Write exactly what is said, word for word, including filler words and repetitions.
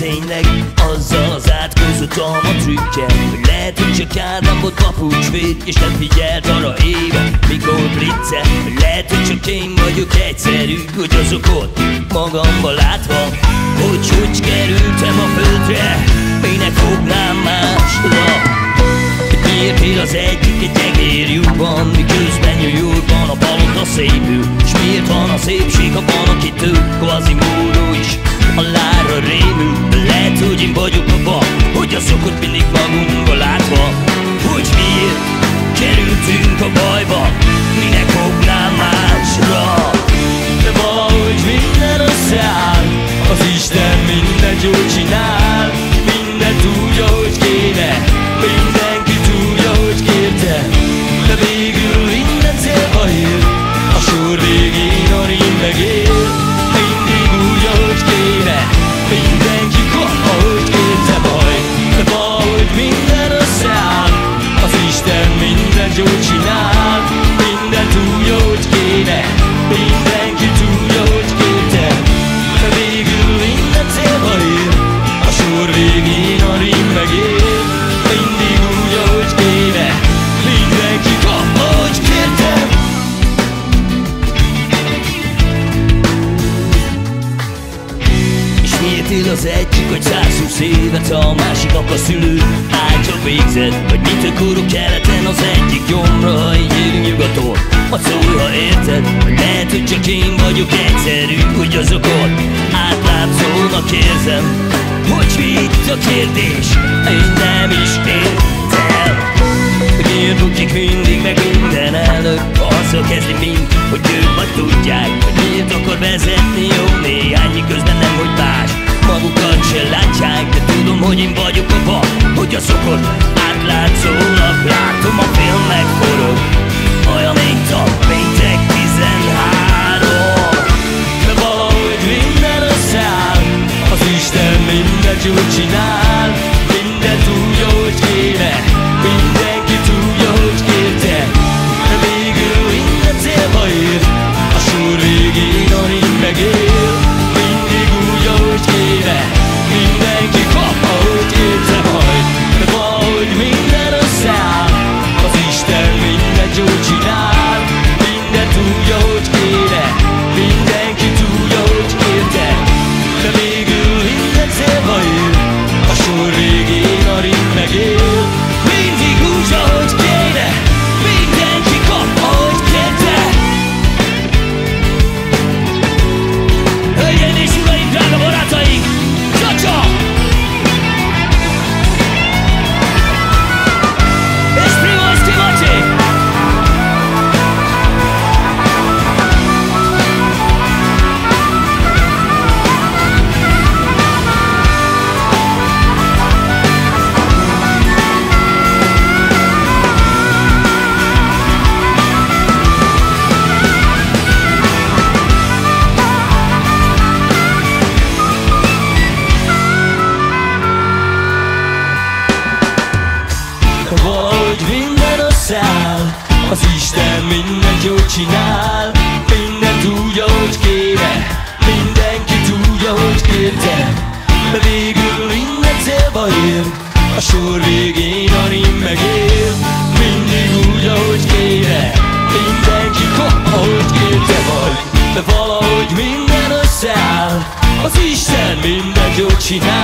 tényleg azzal az átkozott a trükkel, hogy lehet, hogy csak Ádám volt papucsvéd, és nem figyelt arra éve, mikor bliccel. Lehet, hogy csak én vagyok egyszerű, hogy azok ott magamba látva, hogy hogy kerültem a földre, minek fognám másra. Miért él az egyik egy egér lyukban, miközben New Yorkban a palota szépül? S miért van a szépség abban, akitől Quasimodo is halálra rémül? Lehet, hogy én vagyok a bak, hogy azok ott mindig magunkba látva, hogy miért kerültünk a bajba, minek fognám másra. De valahogy minden összeáll, az Isten mindent jól csinál, mindent úgy, ahogy kéne, mindenki tudja, hogy kérte, de végül minden célba ér, a sor végén a rím megér. Mindig úgy, ahogy kéne, mindenki kap, ahogy kérte majd, de valahogy minden összeáll, az Isten mindent jól csinál, mindent úgy, ahogy kéne, mindenki tudja, hogy kérte, de végül minden célba ér, a sor végén a rím megér. Mindig úgy, ahogy kéne, mindenki kap, ahogy kértem. És miért él az egyik, hogy százhúsz évet, a másiknak a szülő ágyra végzett? Vagy mit akarok keleten, az egyik gyomra, így élünk nyugaton, majd szólj, ha érted. Vagy lehet, hogy csak én vagyok egyszerű, hogy azok ott átlátszónak érzem, hogy mit a kérdés, én nem is értem. Miért bukik mindig meg minden előtt, azzal kezdi mind, hogy ők majd tudják, hogy miért akar vezetni jó néhány, miközben nem, hogy más magukat se látják. De tudom, hogy én vagyok a bak, hogy azok ott átlátszólag látom, a film megforog, olyan, mint a péntek tizenhárom. De valahogy minden összeáll, az Isten mindent jól csinál, mindent úgy, ahogy kéne, mindenki tudja, hogy kérte, de végül minden célba ér, a sor végén a rím megér. Mindig úgy, ahogy kéne, mindenki kap, ahogy kérte majd, de valahogy minden összeáll, az Isten mindent jól csinál, mindent úgy, ahogy kéne, mindenki tudja, hogy kérte, de végül minden célba ér, a sor végén a rím megél. Mindig úgy, ahogy kéne, mindenki kap, ahogy kérte. Hölgyeim és uraim, drága barátaink, Csacsa! És Primoszki Macsi! Valahogy minden összeáll, az Isten mindent jól csinál, mindent úgy, ahogy kéne, mindenki tudja, hogy kérte, de végül minden célba ér, a sor végén a rím megér. Mindig úgy, ahogy kéne, mindenki kap, ahogy kérte majd, de valahogy minden összeáll, az Isten mindent jól csinál.